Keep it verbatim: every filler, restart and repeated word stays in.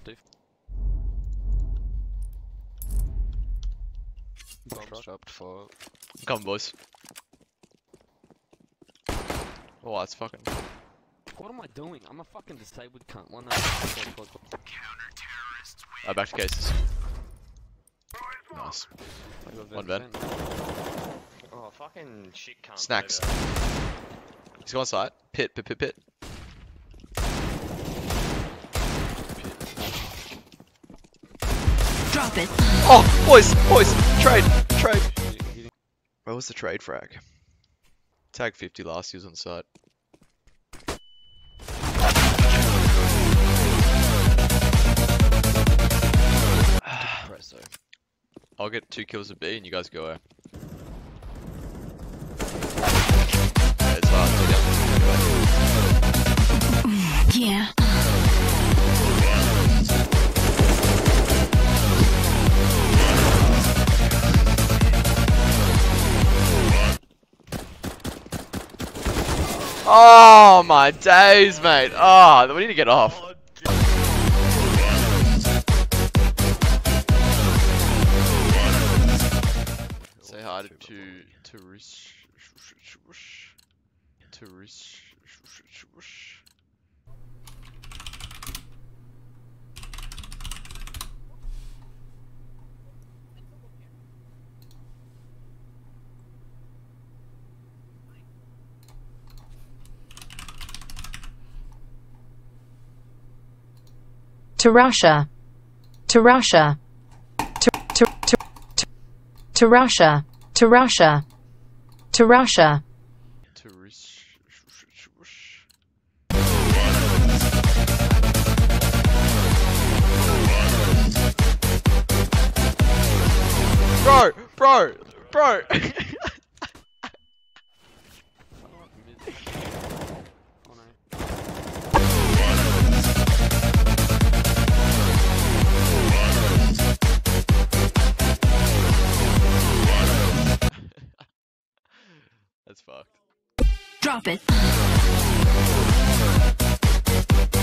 Do. Bombs dropped for. Come on, boys. Oh, that's fucking. What am I doing? I'm a fucking disabled cunt. One Uh, back to cases. Nice. One vent. Oh, fucking shit cunt. Snacks. He's got on site. Pit, pit, pit, pit. Drop it. Oh, boys, boys, trade, trade. Where was the trade frag? Tag fifty last, he was on site. I'll get two kills a B and you guys go A. Yeah, it's hard to get. Yeah. Oh my days, mate. Oh, we need to get off. Say hi to to Rish to Rish. To Russia. To Russia. To to to to, to Russia. To Russia. To Russia. To Rish. Bro, bro, bro. Drop it.